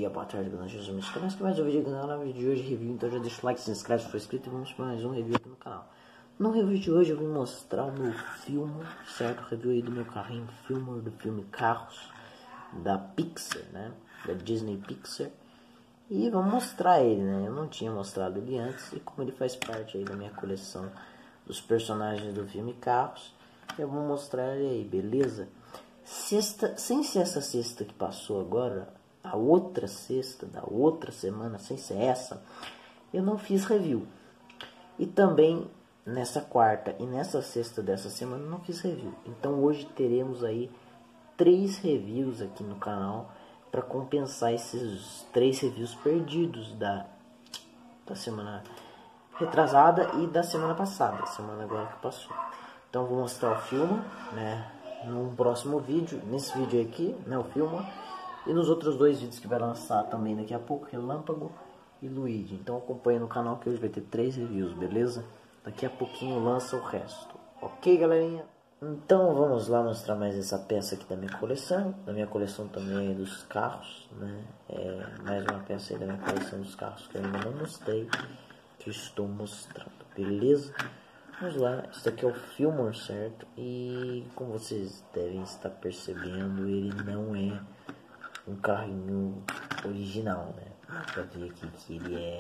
dia, boa tarde, boa noite, meus canais que mais um vídeo aqui no canal. No vídeo de hoje review, então já deixa o like, se inscreve se for inscrito e vamos para mais um review aqui no canal. No review de hoje eu vim mostrar o meu filme, certo? Review aí do meu carrinho filme, do filme Carros, da Pixar, né? Da Disney Pixar. E vamos mostrar ele, né? Eu não tinha mostrado ele antes e como ele faz parte aí da minha coleção dos personagens do filme Carros, eu vou mostrar ele aí, beleza? Sem ser essa sexta que passou agora, a outra sexta da outra semana, sem ser essa, eu não fiz review. E também nessa quarta e nessa sexta dessa semana eu não fiz review. Então hoje teremos aí 3 reviews aqui no canal para compensar esses 3 reviews perdidos da semana retrasada e da semana passada, semana agora que passou. Então vou mostrar o filme, né? No próximo vídeo, nesse vídeo aqui, né, o filme, e nos outros 2 vídeos que vai lançar também daqui a pouco, Relâmpago e Luigi. Então acompanha no canal que hoje vai ter 3 reviews, beleza? Daqui a pouquinho lança o resto, ok, galerinha? Então vamos lá mostrar mais essa peça aqui da minha coleção também dos carros, né? Mais uma peça aí da minha coleção dos carros que eu ainda não mostrei, que eu estou mostrando, beleza? Vamos lá, isso aqui é o Fillmore, certo? E como vocês devem estar percebendo, ele não é um carrinho original, né? Dá pra ver aqui que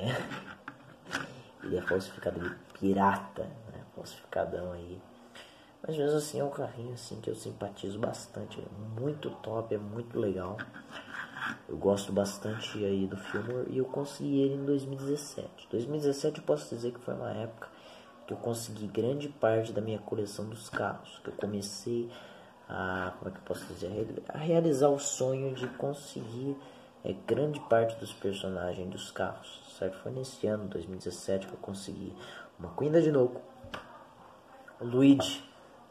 ele é falsificado, ele é pirata, né? Falsificadão aí. Mas mesmo assim é um carrinho assim que eu simpatizo bastante, é muito top, é muito legal. Eu gosto bastante aí do Fillmore e eu consegui ele em 2017. 2017 eu posso dizer que foi uma época que eu consegui grande parte da minha coleção dos carros, que eu comecei a, como é que eu posso dizer, a realizar o sonho de conseguir grande parte dos personagens dos carros, certo? Foi nesse ano, 2017, que eu consegui uma Queen da Dinoco, o Luigi,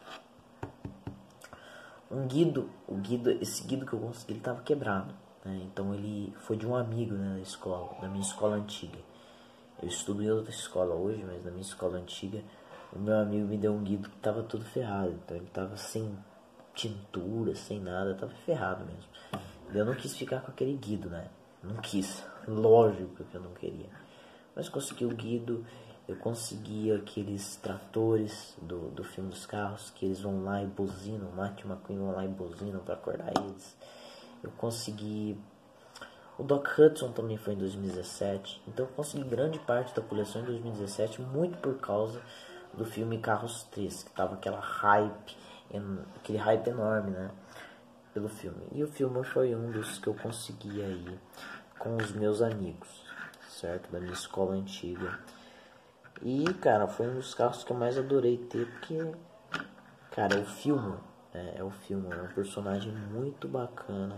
um Guido, esse Guido que eu consegui, ele estava quebrado, né? Então ele foi de um amigo, né, da escola, da minha escola antiga. Eu estudo em outra escola hoje, mas na minha escola antiga, o meu amigo me deu um Guido que estava todo ferrado. Então ele estava sem tintura, sem nada, estava ferrado mesmo. Eu não quis ficar com aquele Guido, né? Não quis, lógico que eu não queria. Mas consegui o Guido, eu consegui aqueles tratores do filme dos carros, que eles vão lá e buzinam, Marty McQueen vão lá e buzinam para acordar eles. Eu consegui... O Doc Hudson também foi em 2017, então eu consegui grande parte da coleção em 2017, muito por causa do filme Carros 3, que tava aquele hype enorme, né, pelo filme. E o filme foi um dos que eu consegui aí com os meus amigos, certo, da minha escola antiga. E, cara, foi um dos carros que eu mais adorei ter, porque, cara, é o filme, é um personagem muito bacana,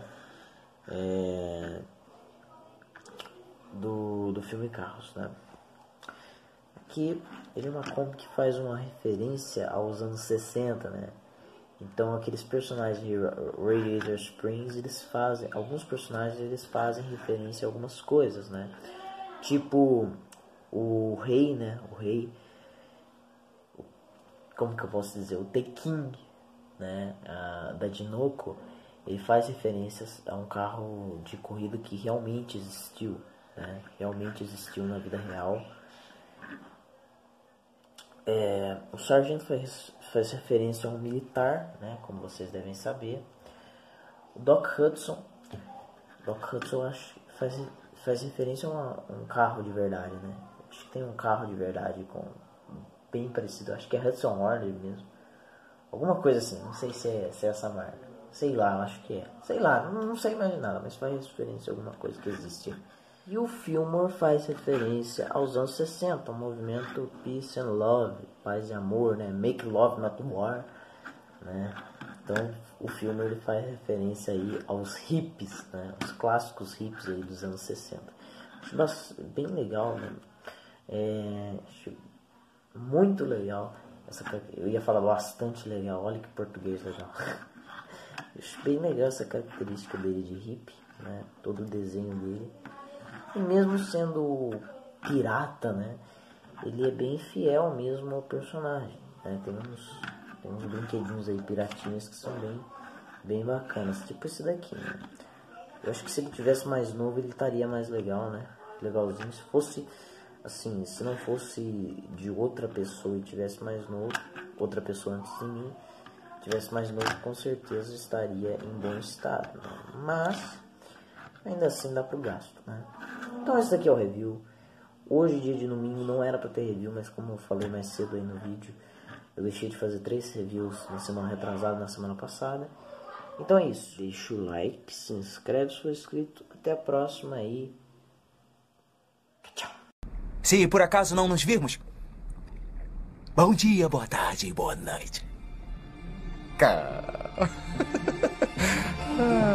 do filme Carros, né? Aqui ele é uma Kombi que faz uma referência aos anos 60, né? Então aqueles personagens de Radiator Springs, alguns personagens eles fazem referência a algumas coisas, né? Tipo o rei, né? O rei, como que eu posso dizer? O The King, né? Da Dinoco, ele faz referências a um carro de corrida que realmente existiu, né? Realmente existiu na vida real. O sargento faz referência a um militar, né? Como vocês devem saber. O Doc Hudson acho que faz referência a um carro de verdade, né? Acho que tem um carro de verdade bem parecido, acho que é Hudson Horner mesmo. Alguma coisa assim, não sei se é essa marca. Sei lá, acho que é. Sei lá, não sei mais nada, mas faz referência a alguma coisa que existe. E o Fillmore faz referência aos anos 60, o movimento Peace and Love, paz e amor, né? Make Love Not War, né? Então o filme ele faz referência aí aos hippies, né? Os clássicos hippies aí dos anos 60. Acho bem legal, né? Acho muito legal. Eu ia falar bastante legal, olha que português legal. Acho bem legal essa característica dele de hippie, né? Todo o desenho dele. E mesmo sendo pirata, né? Ele é bem fiel mesmo ao personagem, né? Tem uns brinquedinhos aí piratinhos que são bem bacanas, tipo esse daqui, né? Eu acho que se ele tivesse mais novo, ele estaria mais legal, né? Legalzinho. Se fosse, assim, se não fosse de outra pessoa e tivesse mais novo, outra pessoa antes de mim, tivesse mais novo, com certeza estaria em bom estado, né? Mas, ainda assim dá pro gasto, né? Então esse daqui é o review. Hoje, dia de domingo, não era pra ter review, mas como eu falei mais cedo aí no vídeo, eu deixei de fazer 3 reviews na semana retrasada, na semana passada. Então é isso. Deixa o like, se inscreve se for inscrito. Até a próxima aí. Tchau. Se por acaso não nos virmos, bom dia, boa tarde e boa noite. Cara.